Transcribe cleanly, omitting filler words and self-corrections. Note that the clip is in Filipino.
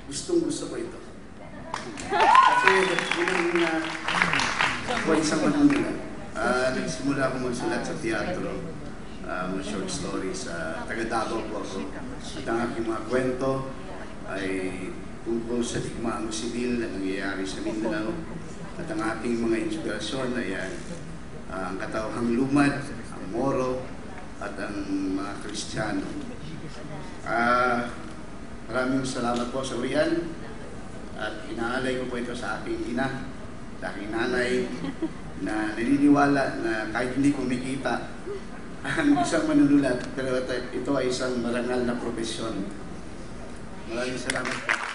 Gustong-gusto ko ito. Kasi ako ay isang manunulat. Nagsimula ako magsulat sa teatro, mga short stories. Taga-Davao po ako. At ang aking mga kwento ay tungkol sa digmaang sibil na nangyayari sa Mindanao. At ang ating mga inspirasyon ay ang katawhang lumad, ang Moro, at ang mga Kristiyano. Maraming salamat po sa Rian at inaalay ko po ito sa aking ina, sa aking nanay na naniniwala na kahit hindi kumikita ang isang manunulat, pero ito ay isang marangal na profesyon. Maraming salamat po.